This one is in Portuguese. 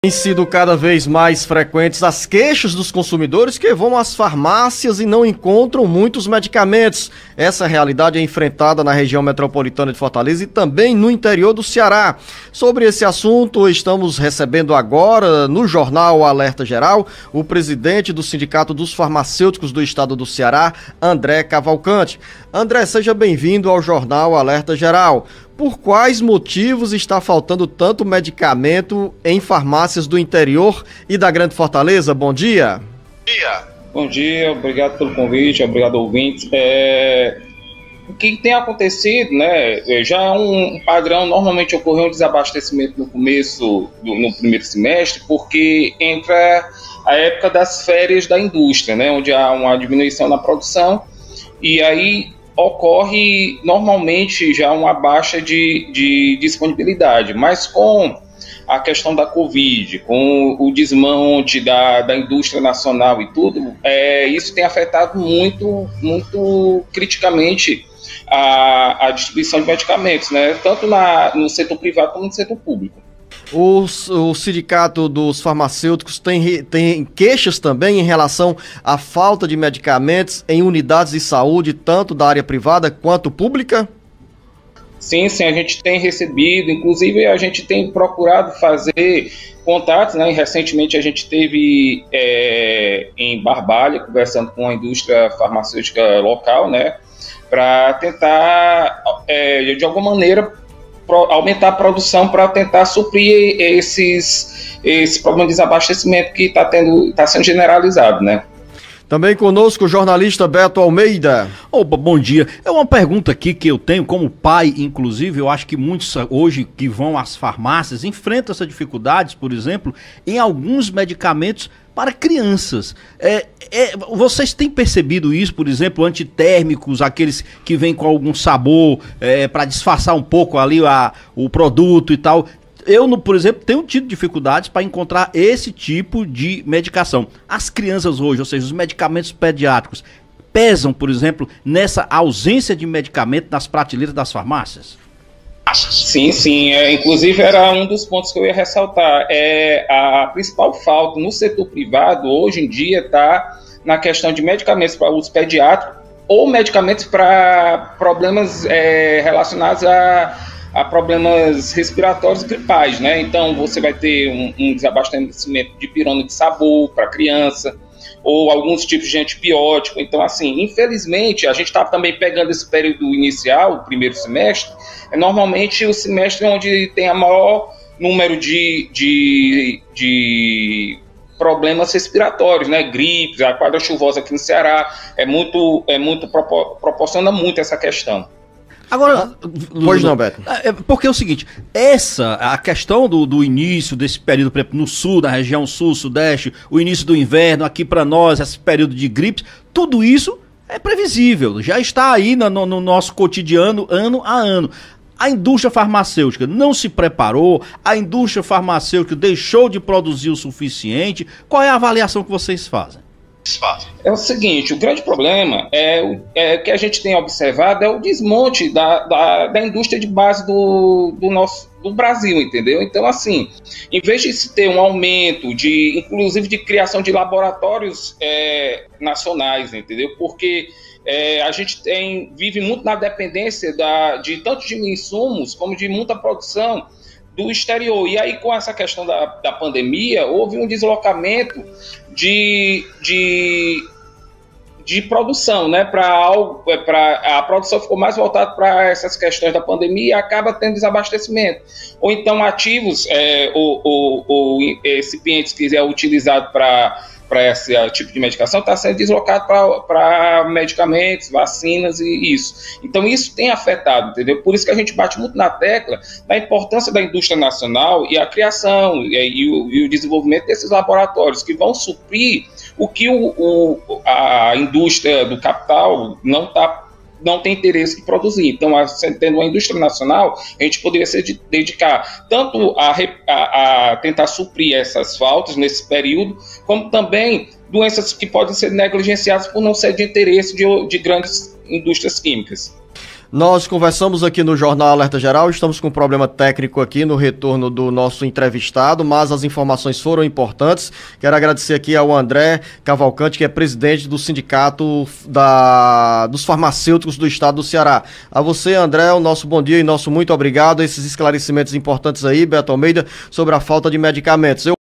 Tem sido cada vez mais frequentes as queixas dos consumidores que vão às farmácias e não encontram muitos medicamentos. Essa realidade é enfrentada na região metropolitana de Fortaleza e também no interior do Ceará. Sobre esse assunto, estamos recebendo agora, no Jornal Alerta Geral, o presidente do Sindicato dos Farmacêuticos do Estado do Ceará, André Cavalcante. André, seja bem-vindo ao Jornal Alerta Geral. Por quais motivos está faltando tanto medicamento em farmácias do interior e da Grande Fortaleza? Bom dia. Bom dia, obrigado pelo convite, obrigado ouvintes. O que tem acontecido, né, já é um padrão, normalmente ocorre um desabastecimento no primeiro semestre, porque entra a época das férias da indústria, né, onde há uma diminuição na produção, e aí ocorre normalmente já uma baixa de disponibilidade, mas com a questão da Covid, com o desmonte da indústria nacional e tudo, isso tem afetado muito criticamente a distribuição de medicamentos, né? Tanto no setor privado como no setor público. O Sindicato dos Farmacêuticos tem queixas também em relação à falta de medicamentos em unidades de saúde, tanto da área privada quanto pública? Sim, a gente tem recebido, inclusive a gente tem procurado fazer contatos, né? Recentemente a gente esteve em Barbalha, conversando com a indústria farmacêutica local, né? Para tentar, de alguma maneira, aumentar a produção para tentar suprir esse problema de desabastecimento que está sendo generalizado, né? Também conosco o jornalista Beto Almeida. Opa, bom dia. É uma pergunta aqui que eu tenho como pai, inclusive, eu acho que muitos hoje que vão às farmácias enfrentam essas dificuldades, por exemplo, em alguns medicamentos para crianças. Vocês têm percebido isso, por exemplo, antitérmicos, aqueles que vêm com algum sabor para disfarçar um pouco ali o produto e tal? Eu, por exemplo, tenho tido dificuldades para encontrar esse tipo de medicação. As crianças hoje, ou seja, os medicamentos pediátricos, pesam, por exemplo, nessa ausência de medicamento nas prateleiras das farmácias? Sim. Inclusive era um dos pontos que eu ia ressaltar. A principal falta no setor privado, hoje em dia, está na questão de medicamentos para uso pediátrico ou medicamentos para problemas relacionados a problemas respiratórios gripais, né? Então você vai ter um desabastecimento de pirona de sabor para criança, ou alguns tipos de antibiótico. Então, assim, infelizmente, a gente está também pegando esse período inicial, o primeiro semestre, normalmente o semestre onde tem a maior número de problemas respiratórios, né? Gripes, a quadra chuvosa aqui no Ceará proporciona muito essa questão. Agora, pois não, Beto. Porque é o seguinte, a questão do início desse período, por exemplo, no sul, na região sul, sudeste, o início do inverno, aqui para nós, esse período de gripes, tudo isso é previsível, já está aí no nosso cotidiano, ano a ano. A indústria farmacêutica não se preparou, a indústria farmacêutica deixou de produzir o suficiente. Qual é a avaliação que vocês fazem? É o seguinte, o grande problema que a gente tem observado é o desmonte da indústria de base do Brasil, entendeu? Então, assim, em vez de se ter um aumento, inclusive de criação de laboratórios nacionais, entendeu? Porque a gente vive muito na dependência de tanto de insumos como de muita produção do exterior. E aí, com essa questão da pandemia, houve um deslocamento de produção, né? A produção ficou mais voltada para essas questões da pandemia e acaba tendo desabastecimento. Ou então ativos ou recipientes que é utilizado para esse tipo de medicação está sendo deslocado para medicamentos, vacinas e isso. Então isso tem afetado, entendeu? Por isso que a gente bate muito na tecla da importância da indústria nacional e a criação e o desenvolvimento desses laboratórios que vão suprir o que a indústria do capital não tem interesse em produzir. Então, tendo uma indústria nacional, a gente poderia se dedicar tanto a tentar suprir essas faltas nesse período, como também doenças que podem ser negligenciadas por não ser de interesse de grandes indústrias químicas. Nós conversamos aqui no Jornal Alerta Geral, estamos com um problema técnico aqui no retorno do nosso entrevistado, mas as informações foram importantes. Quero agradecer aqui ao André Cavalcante, que é presidente do Sindicato dos Farmacêuticos do Estado do Ceará. A você, André, o nosso bom dia e nosso muito obrigado. Esses esclarecimentos importantes aí, Beto Almeida, sobre a falta de medicamentos.